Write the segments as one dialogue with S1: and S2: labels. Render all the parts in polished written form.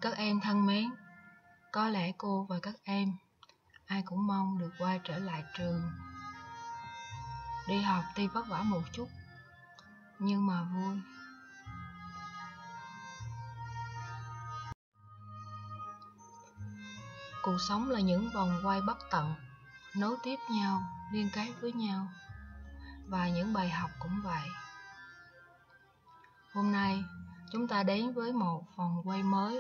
S1: Các em thân mến, có lẽ cô và các em ai cũng mong được quay trở lại trường. Đi học tuy vất vả một chút, nhưng mà vui. Cuộc sống là những vòng quay bất tận, nối tiếp nhau, liên kết với nhau. Và những bài học cũng vậy. Hôm nay, chúng ta đến với một vòng quay mới.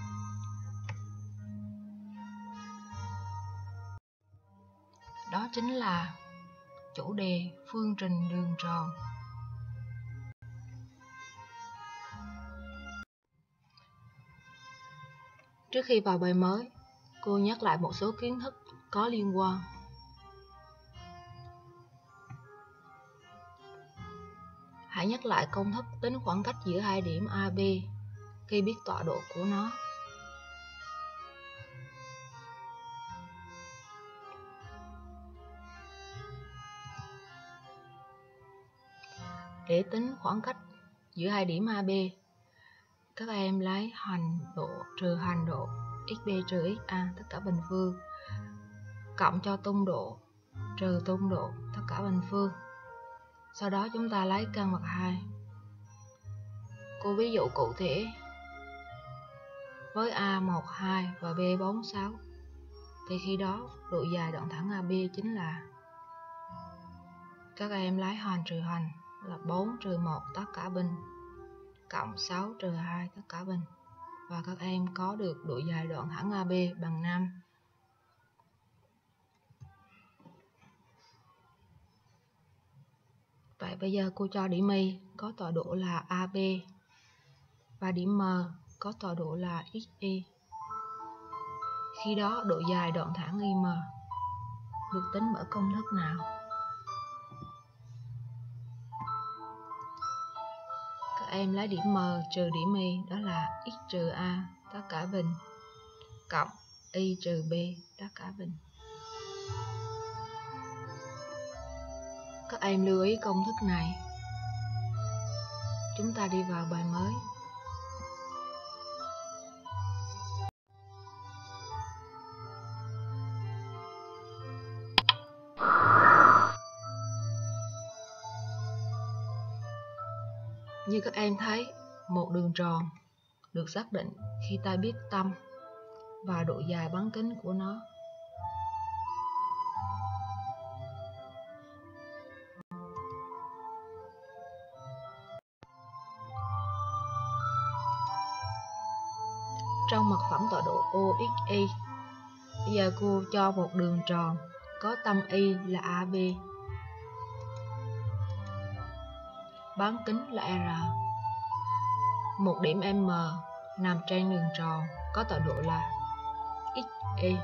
S1: Đó chính là chủ đề phương trình đường tròn. Trước khi vào bài mới, cô nhắc lại một số kiến thức có liên quan. Hãy nhắc lại công thức tính khoảng cách giữa hai điểm AB khi biết tọa độ của nó. Để tính khoảng cách giữa hai điểm AB, các em lấy hành độ trừ hành độ xb trừ xa tất cả bình phương cộng cho tung độ trừ tung độ tất cả bình phương. Sau đó chúng ta lấy căn bậc 2. Cô ví dụ cụ thể với A12 và B46 thì khi đó độ dài đoạn thẳng AB chính là, các em lấy hành trừ hành là 4 trừ 1 tất cả bình cộng 6 trừ 2 tất cả bình, và các em có được độ dài đoạn thẳng AB bằng 5. Vậy bây giờ cô cho điểm Y có tọa độ là AB và điểm M có tọa độ là XY. Khi đó độ dài đoạn thẳng IM được tính bởi công thức nào? Các em lấy điểm M trừ điểm Y, đó là x trừ A tất cả bình cộng y trừ B tất cả bình. Các em lưu ý công thức này. Chúng ta đi vào bài mới. Như các em thấy, một đường tròn được xác định khi ta biết tâm và độ dài bán kính của nó. Trong mặt phẳng tọa độ OXY, bây giờ cô cho một đường tròn có tâm Y là AB, bán kính là R. Một điểm M nằm trên đường tròn có tọa độ là XY.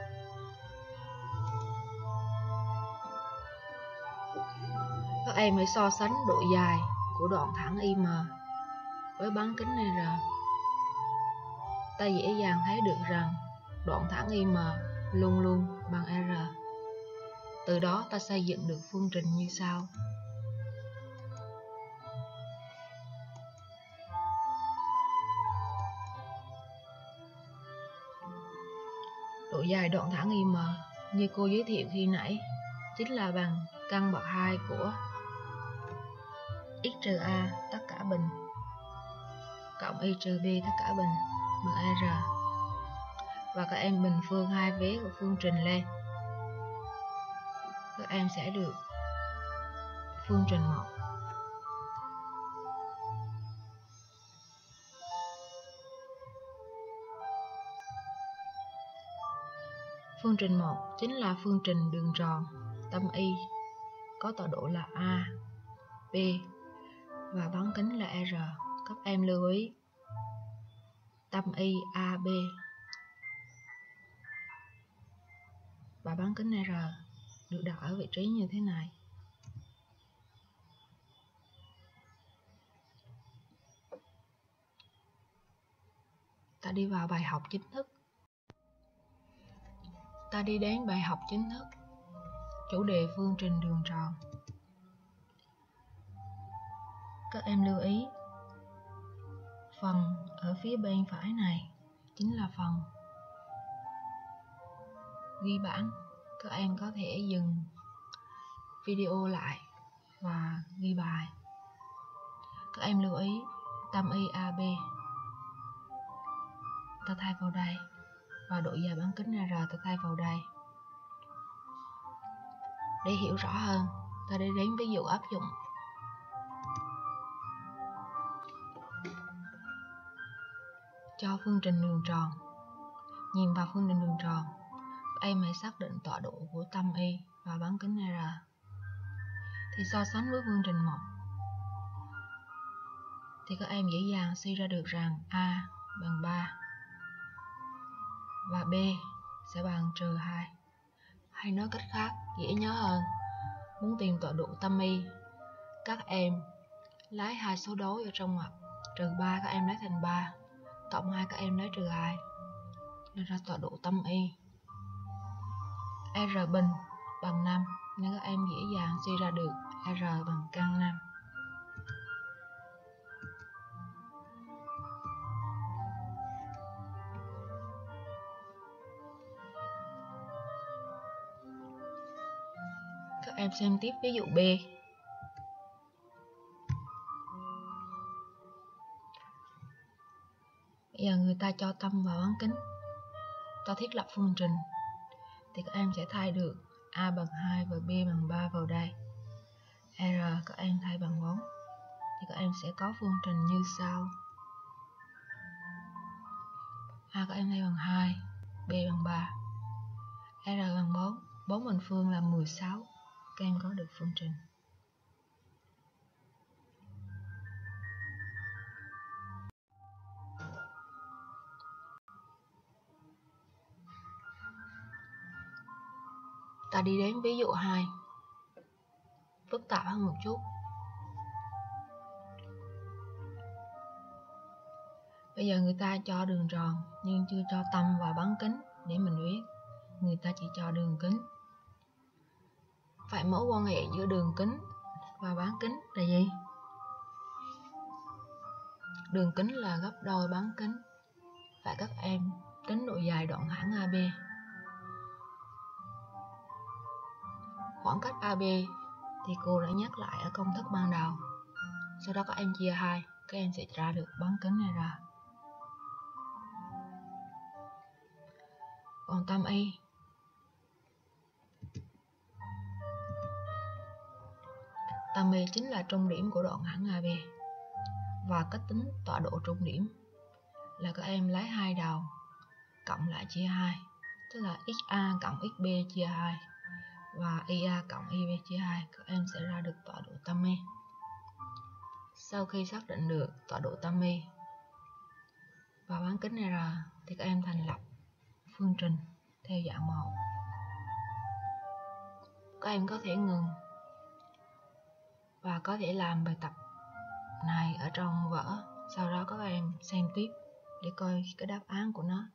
S1: Các em hãy so sánh độ dài của đoạn thẳng IM với bán kính R. Ta dễ dàng thấy được rằng đoạn thẳng IM luôn luôn bằng R. Từ đó ta xây dựng được phương trình như sau. Độ dài đoạn thẳng IM như cô giới thiệu khi nãy chính là bằng căn bậc 2 của x trừ A tất cả bình cộng y trừ B tất cả bình bằng R. Và các em bình phương hai vế của phương trình lên, các em sẽ được phương trình 1. Phương trình 1 chính là phương trình đường tròn tâm Y có tọa độ là A, B và bán kính là R. Các em lưu ý tâm Y AB và bán kính R được đặt ở vị trí như thế này. Ta đi vào bài học chính thức. Ta đi đến bài học chính thức. Chủ đề phương trình đường tròn. Các em lưu ý phần ở phía bên phải này chính là phần ghi bản. Các em có thể dừng video lại và ghi bài. Các em lưu ý tâm y AB ta thay vào đây và độ dài bán kính R ta thay vào đây. Để hiểu rõ hơn, ta đi đến ví dụ áp dụng. Cho phương trình đường tròn. Nhìn vào phương trình đường tròn, các em hãy xác định tọa độ của tâm y và bán kính R. Thì so sánh với phương trình 1 thì các em dễ dàng suy ra được rằng A bằng 3 và B sẽ bằng -2. Hay nói cách khác, dễ nhớ hơn, muốn tìm tọa độ tâm y, các em lấy hai số đối ở trong ngoặc, -3 các em lấy thành 3, cộng 2 các em lấy -2, nên ra tọa độ tâm y. R bình bằng 5 nên các em dễ dàng suy ra được R bằng căn 5. Các em xem tiếp ví dụ B. Bây giờ người ta cho tâm vào bán kính, ta thiết lập phương trình thì các em sẽ thay được A bằng 2 và B bằng 3 vào đây. R các em thay bằng 4 thì các em sẽ có phương trình như sau. A các em thay bằng 2, B bằng 3, R bằng 4, 4 bình phương là 16. Các em có được phương trình. Ta đi đến ví dụ 2, phức tạp hơn một chút. Bây giờ người ta cho đường tròn nhưng chưa cho tâm và bán kính để mình viết. Người ta chỉ cho đường kính. Vậy mối quan hệ giữa đường kính và bán kính là gì? Đường kính là gấp đôi bán kính. Vậy các em tính độ dài đoạn thẳng AB. Khoảng cách AB thì cô đã nhắc lại ở công thức ban đầu. Sau đó các em chia 2, các em sẽ ra được bán kính này ra. Còn tâm y, tâm y chính là trung điểm của đoạn thẳng AB. Và cách tính tọa độ trung điểm là các em lấy hai đầu cộng lại chia 2, tức là XA cộng XB chia 2 và IA cộng IB chia 2, các em sẽ ra được tọa độ tâm y. Sau khi xác định được tọa độ tâm y và bán kính R thì các em thành lập phương trình theo dạng 1. Các em có thể ngừng và có thể làm bài tập này ở trong vở, sau đó các em xem tiếp để coi cái đáp án của nó.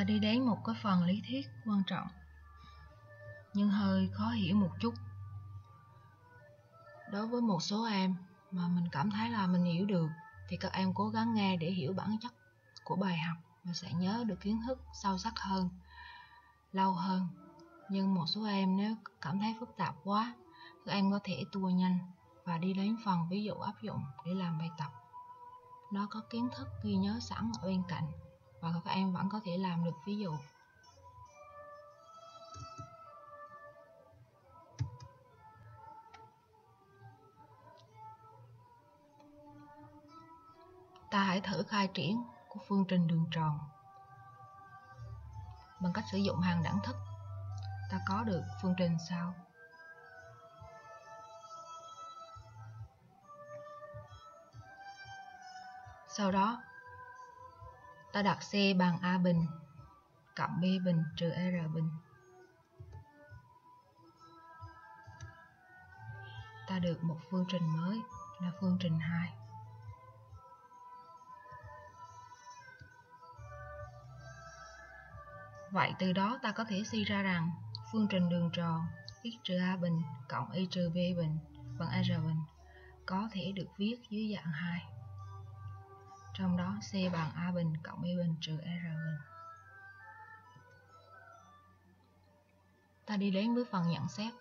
S1: Ta đi đến một cái phần lý thuyết quan trọng nhưng hơi khó hiểu một chút. Đối với một số em mà mình cảm thấy là mình hiểu được thì các em cố gắng nghe để hiểu bản chất của bài học và sẽ nhớ được kiến thức sâu sắc hơn, lâu hơn. Nhưng một số em nếu cảm thấy phức tạp quá, các em có thể tua nhanh và đi đến phần ví dụ áp dụng để làm bài tập. Nó có kiến thức ghi nhớ sẵn ở bên cạnh và các em vẫn có thể làm được ví dụ. Ta hãy thử khai triển của phương trình đường tròn. Bằng cách sử dụng hàng đẳng thức, ta có được phương trình sau. Sau đó, ta đặt C bằng A bình cộng B bình trừ R bình. Ta được một phương trình mới là phương trình 2. Vậy từ đó ta có thể suy ra rằng phương trình đường tròn x trừ A bình cộng y trừ B bình bằng R bình có thể được viết dưới dạng 2. Trong đó C bằng A bình cộng B bình trừ R bình. Ta đi đến với phần nhận xét.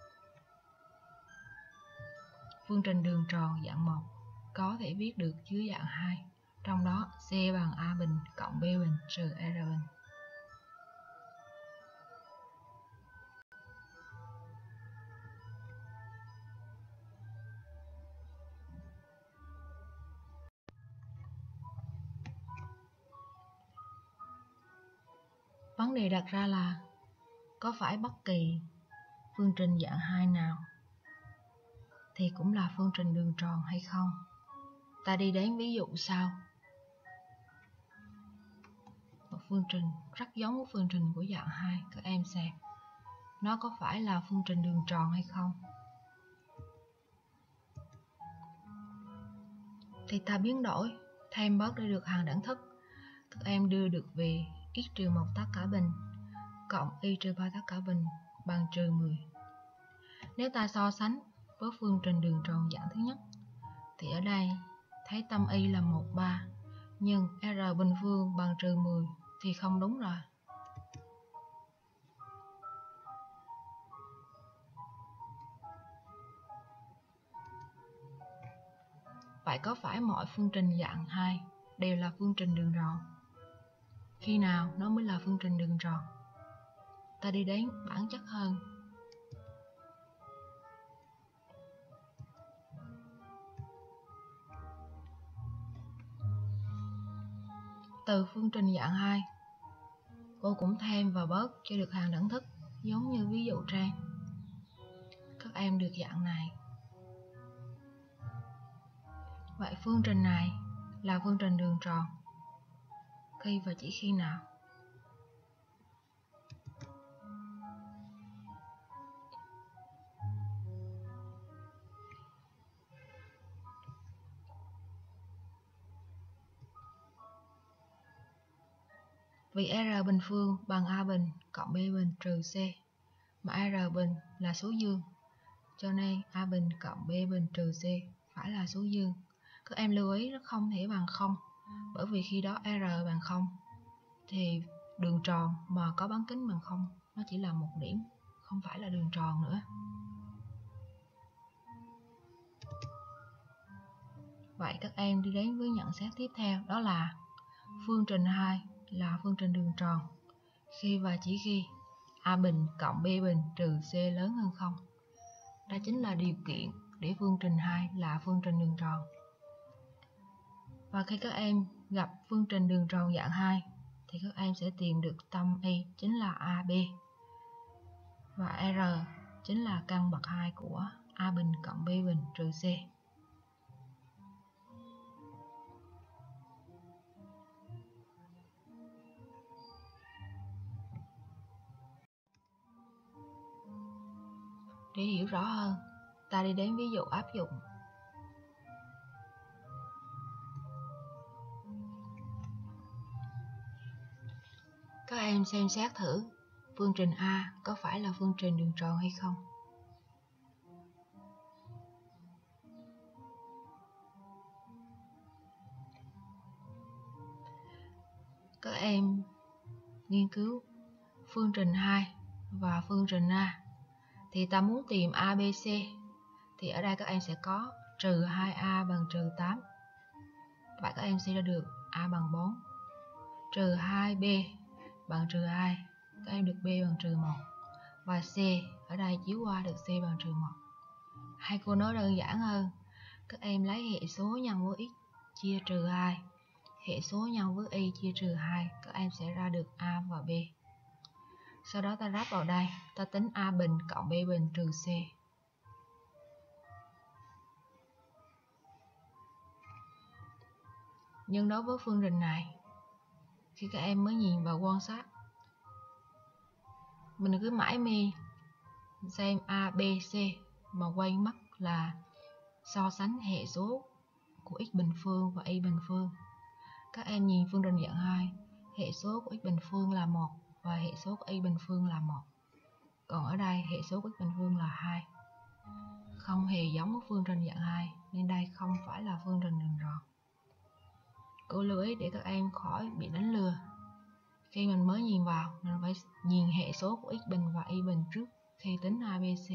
S1: Phương trình đường tròn dạng 1 có thể viết được dưới dạng 2. Trong đó C bằng A bình cộng B bình trừ R bình. Vấn đề đặt ra là có phải bất kỳ phương trình dạng 2 nào thì cũng là phương trình đường tròn hay không? Ta đi đến ví dụ sau. Một phương trình rất giống với phương trình của dạng 2, các em xem. Nó có phải là phương trình đường tròn hay không? Thì ta biến đổi, thêm bớt để được hàng đẳng thức. Các em đưa được về x trừ 1 tất cả bình cộng y trừ 3 tất cả bình bằng trừ 10. Nếu ta so sánh với phương trình đường tròn dạng thứ nhất thì ở đây thấy tâm y là 1, 3 nhưng R bình phương bằng trừ 10 thì không đúng rồi. Vậy có phải mọi phương trình dạng 2 đều là phương trình đường tròn? Khi nào nó mới là phương trình đường tròn? Ta đi đến bản chất hơn. Từ phương trình dạng 2, cô cũng thêm và bớt cho được hàng đẳng thức giống như ví dụ trên. Các em được dạng này. Vậy phương trình này là phương trình đường tròn khi và chỉ khi nào? Vì R bình phương bằng A bình cộng B bình trừ C, mà R bình là số dương, cho nên A bình cộng B bình trừ C phải là số dương. Các em lưu ý nó không thể bằng 0, bởi vì khi đó R bằng 0 thì đường tròn mà có bán kính bằng 0 nó chỉ là một điểm, không phải là đường tròn nữa. Vậy các em đi đến với nhận xét tiếp theo, đó là phương trình 2 là phương trình đường tròn khi và chỉ khi A bình cộng B bình trừ C lớn hơn 0. Đó chính là điều kiện để phương trình 2 là phương trình đường tròn. Và khi các em gặp phương trình đường tròn dạng 2 thì các em sẽ tìm được tâm y chính là AB và R chính là căn bậc 2 của A bình cộng B bình trừ C. Để hiểu rõ hơn, ta đi đến ví dụ áp dụng. Các em xem xét thử phương trình A có phải là phương trình đường tròn hay không. Các em nghiên cứu phương trình 2 và phương trình A. Thì ta muốn tìm ABC. Thì ở đây các em sẽ có trừ 2A bằng trừ 8. Vậy các em sẽ ra được A bằng 4. Trừ 2B bằng trừ 2. Các em được B bằng trừ 1. Và C ở đây chiếu qua được C bằng trừ 1. Hai cô nói đơn giản hơn. Các em lấy hệ số nhân với x chia trừ 2. Hệ số nhân với y chia trừ 2. Các em sẽ ra được A và B. Sau đó ta ráp vào đây. Ta tính A bình cộng B bình trừ C. Nhưng đối với phương trình này, khi các em mới nhìn vào quan sát, mình cứ mãi mê xem A, B, C mà quên mất là so sánh hệ số của x bình phương và y bình phương. Các em nhìn phương trình dạng 2, hệ số của x bình phương là 1 và hệ số của y bình phương là 1. Còn ở đây hệ số của x bình phương là 2. Không hề giống với phương trình dạng 2 nên đây không phải là phương trình đường tròn. Cô lưu ý để các em khỏi bị đánh lừa. Khi mình mới nhìn vào, mình phải nhìn hệ số của x bình và y bình trước khi tính ABC.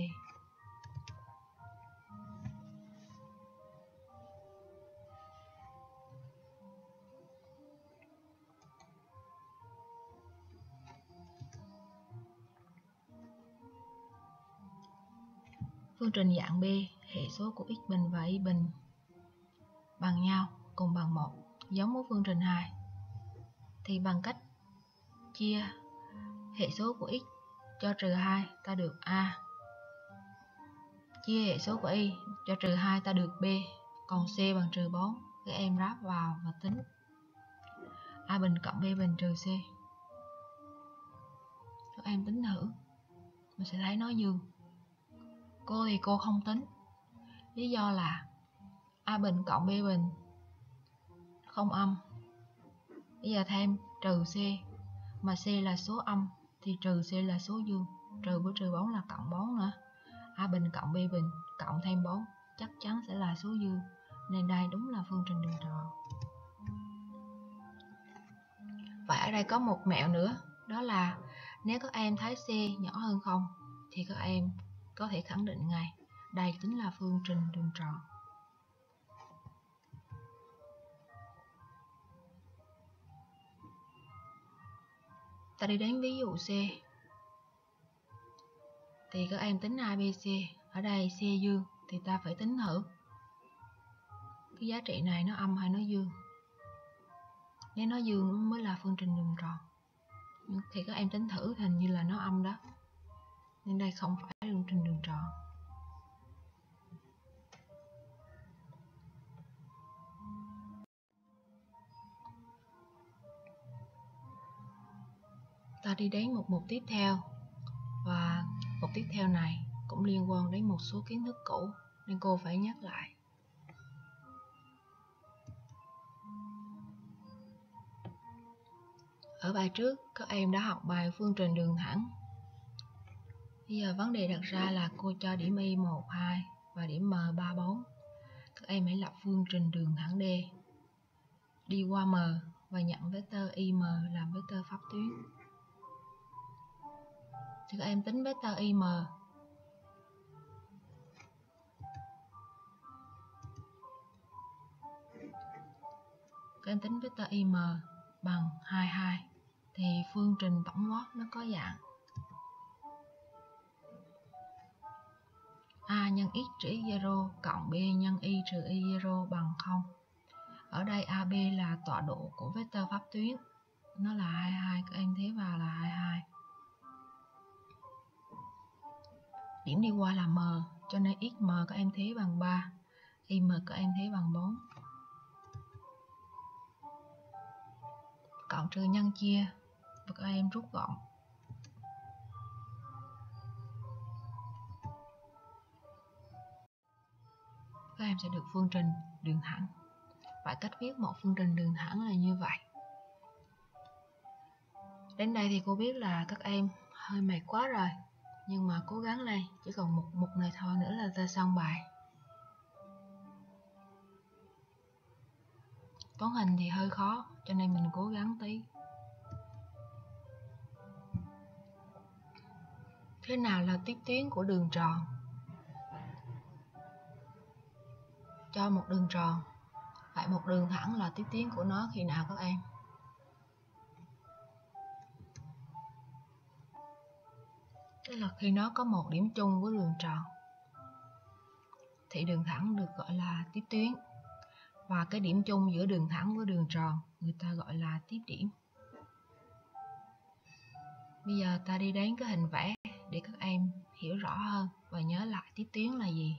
S1: Phương trình dạng B, hệ số của x bình và y bình bằng nhau, cùng bằng 1, giống với phương trình 2. Thì bằng cách chia hệ số của x cho trừ 2 ta được A. Chia hệ số của y cho trừ 2 ta được B. Còn C bằng trừ 4. Các em ráp vào và tính A bình cộng B bình trừ C. Các em tính thử, mình sẽ thấy nó dương. Cô thì cô không tính. Lý do là A bình cộng B bình không âm. Bây giờ thêm trừ C, mà C là số âm thì trừ C là số dương. Trừ với trừ 4 là cộng 4 nữa. A bình cộng B bình cộng thêm 4 chắc chắn sẽ là số dương. Nên đây đúng là phương trình đường tròn. Và ở đây có một mẹo nữa, đó là nếu các em thấy C nhỏ hơn 0 thì các em có thể khẳng định ngay đây chính là phương trình đường tròn. Ta đi đến ví dụ C. Thì các em tính ABC. Ở đây C dương thì ta phải tính thử cái giá trị này nó âm hay nó dương. Nếu nó dương mới là phương trình đường tròn. Thì các em tính thử hình như là nó âm đó. Nên đây không phải là phương trình đường tròn. Ta đi đến một mục tiếp theo. Và mục tiếp theo này cũng liên quan đến một số kiến thức cũ nên cô phải nhắc lại. Ở bài trước các em đã học bài phương trình đường thẳng. Bây giờ vấn đề đặt ra là cô cho điểm y 1, 2 và điểm m 3, 4. Các em hãy lập phương trình đường thẳng D đi qua m và nhận vectơ im làm vectơ pháp tuyến. Thì các em tính vectơ im. Các em tính vectơ im bằng 22 thì phương trình tổng quát nó có dạng A nhân x trừ x0 cộng B nhân y trừ y0 bằng 0. Ở đây AB là tọa độ của vectơ pháp tuyến, nó là 22, các em thế vào là 22. Điểm đi qua là m, cho nên xm các em thế bằng 3, im các em thế bằng 4. Cộng trừ nhân chia và các em rút gọn. Các em sẽ được phương trình đường thẳng. Và cách viết một phương trình đường thẳng là như vậy. Đến đây thì cô biết là các em hơi mệt quá rồi, nhưng mà cố gắng lên, chỉ còn một mục này thôi nữa là ta xong bài. Toán hình thì hơi khó, cho nên mình cố gắng tí. Thế nào là tiếp tuyến của đường tròn? Cho một đường tròn, vậy một đường thẳng là tiếp tuyến của nó khi nào các em? Tức là khi nó có một điểm chung với đường tròn thì đường thẳng được gọi là tiếp tuyến, và cái điểm chung giữa đường thẳng với đường tròn người ta gọi là tiếp điểm. Bây giờ ta đi đến cái hình vẽ để các em hiểu rõ hơn và nhớ lại tiếp tuyến là gì.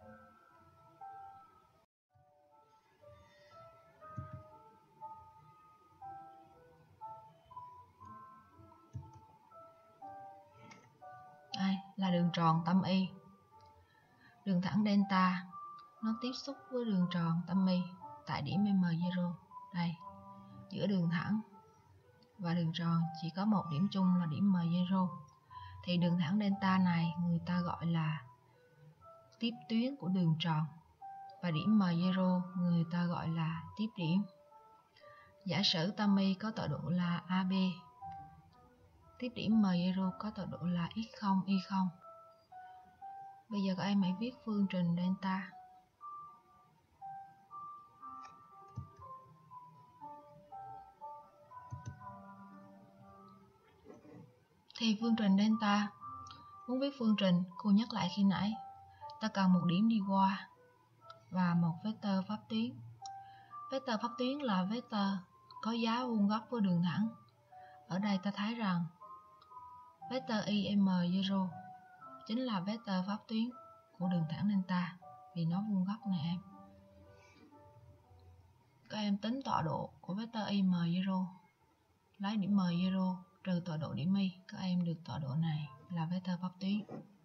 S1: Đây là đường tròn tâm Y. Đường thẳng delta nó tiếp xúc với đường tròn tâm Y tại điểm M0. Đây, giữa đường thẳng và đường tròn chỉ có một điểm chung là điểm M0. Thì đường thẳng delta này người ta gọi là tiếp tuyến của đường tròn, và điểm M0 người ta gọi là tiếp điểm. Giả sử tâm Y có tọa độ là AB, tiếp điểm M0 có tọa độ là x0, y0. Bây giờ các em hãy viết phương trình delta. Thì phương trình delta, muốn viết phương trình, cô nhắc lại khi nãy, ta cần một điểm đi qua và một vectơ pháp tuyến. Vectơ pháp tuyến là vectơ có giá vuông góc với đường thẳng. Ở đây ta thấy rằng vectơ im0 chính là vectơ pháp tuyến của đường thẳng delta vì nó vuông góc này em. Các em tính tọa độ của vectơ im0, lấy điểm m0 trừ tọa độ điểm y, các em được tọa độ này là vectơ pháp tuyến.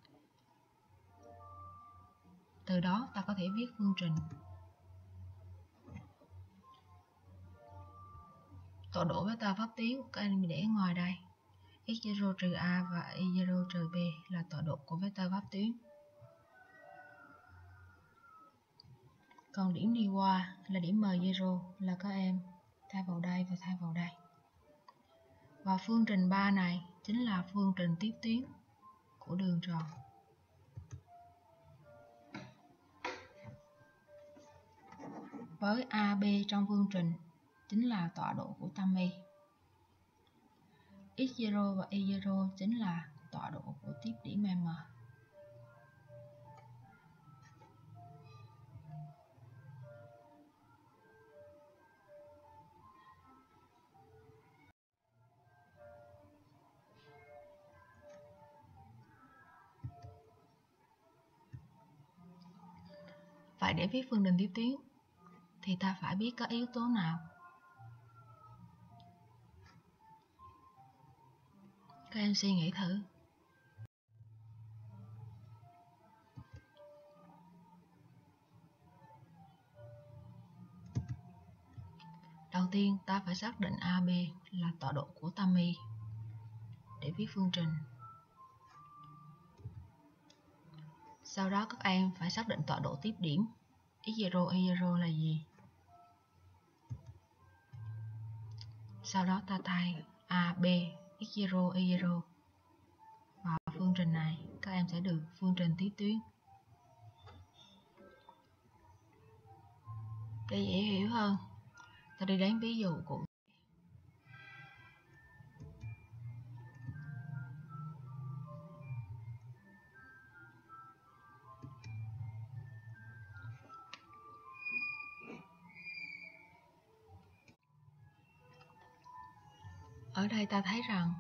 S1: Từ đó ta có thể viết phương trình. Tọa độ vectơ pháp tuyến các em để ngoài đây. x0 trừ a và y0 trừ b là tọa độ của vectơ pháp tuyến. Còn điểm đi qua là điểm m0 là các em thay vào đây và thay vào đây. Và phương trình 3 này chính là phương trình tiếp tuyến của đường tròn. Với AB trong phương trình chính là tọa độ của tâm Y. X0 và Y0 chính là tọa độ của tiếp điểm M. Vậy để viết phương trình tiếp tuyến thì ta phải biết các yếu tố nào. Các em suy nghĩ thử. Đầu tiên ta phải xác định AB là tọa độ của tâm Y để viết phương trình. Sau đó các em phải xác định tọa độ tiếp điểm x0, y0 là gì. Sau đó ta thay AB, x0, y0 vào phương trình này, các em sẽ được phương trình tiếp tuyến. Để dễ hiểu hơn, ta đi đến ví dụ cụ. Ở đây ta thấy rằng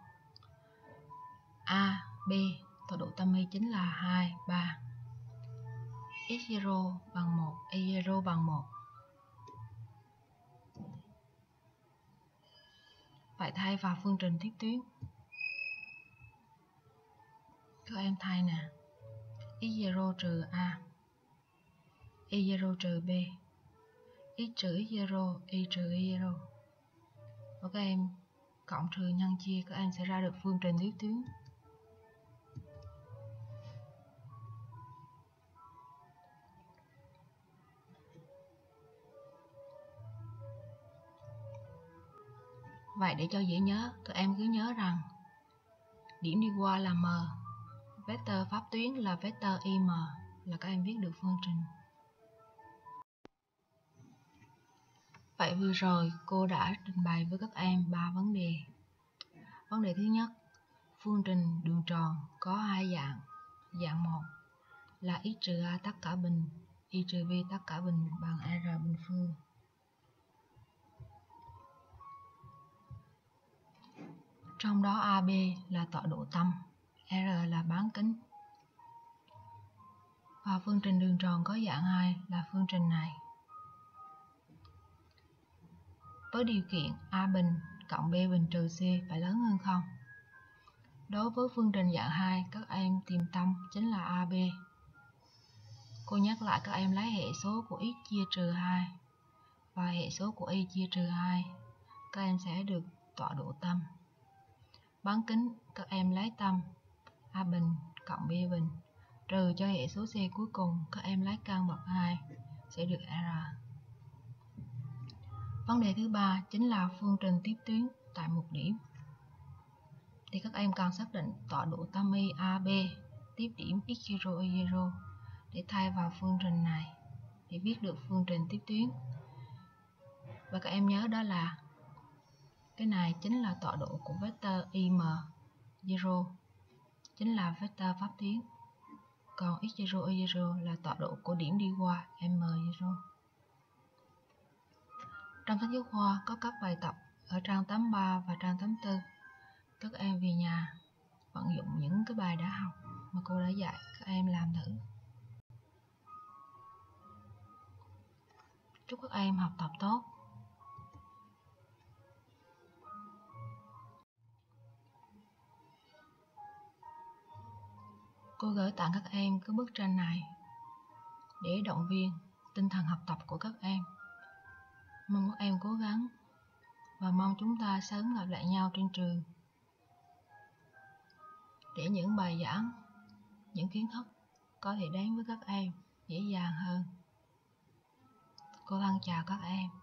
S1: A, B, tọa độ tâm Y chính là 2, 3. X0 bằng 1, Y0 bằng 1. Vậy thay vào phương trình tiếp tuyến. Các em thay nè. X0 trừ A, Y0 trừ B, X trừ X0, Y trừ Y0. Và các em cộng trừ nhân chia, các em sẽ ra được phương trình tiếp tuyến. Vậy để cho dễ nhớ, tụi em cứ nhớ rằng điểm đi qua là m, vectơ pháp tuyến là vectơ im, là các em viết được phương trình. Vậy vừa rồi cô đã trình bày với các em 3 vấn đề. Vấn đề thứ nhất, phương trình đường tròn có hai dạng. Dạng 1 là x trừ a tất cả bình, y trừ b tất cả bình bằng r bình phương. Trong đó AB là tọa độ tâm, R là bán kính. Và phương trình đường tròn có dạng 2 là phương trình này. Với điều kiện A bình cộng B bình trừ C phải lớn hơn 0. Đối với phương trình dạng 2, các em tìm tâm chính là AB. Cô nhắc lại các em lấy hệ số của x chia trừ 2 và hệ số của y chia trừ 2. Các em sẽ được tọa độ tâm. Bán kính, các em lấy tâm A bình cộng B bình trừ cho hệ số C cuối cùng, các em lấy căn bậc 2 sẽ được R. Vấn đề thứ ba chính là phương trình tiếp tuyến tại một điểm. Thì các em cần xác định tọa độ tâm y AB tiếp điểm x0 y0 để thay vào phương trình này để viết được phương trình tiếp tuyến. Và các em nhớ đó là cái này chính là tọa độ của vectơ im 0, chính là vectơ pháp tuyến. Còn x0 y0 là tọa độ của điểm đi qua m0. Trong sách giáo khoa có các bài tập ở trang 83 và trang 84. Các em về nhà vận dụng những cái bài đã học mà cô đã dạy, các em làm thử. Chúc các em học tập tốt. Cô gửi tặng các em cái bức tranh này để động viên tinh thần học tập của các em. Mong các em cố gắng và mong chúng ta sớm gặp lại nhau trên trường để những bài giảng, những kiến thức có thể đến với các em dễ dàng hơn. Cô thân chào các em.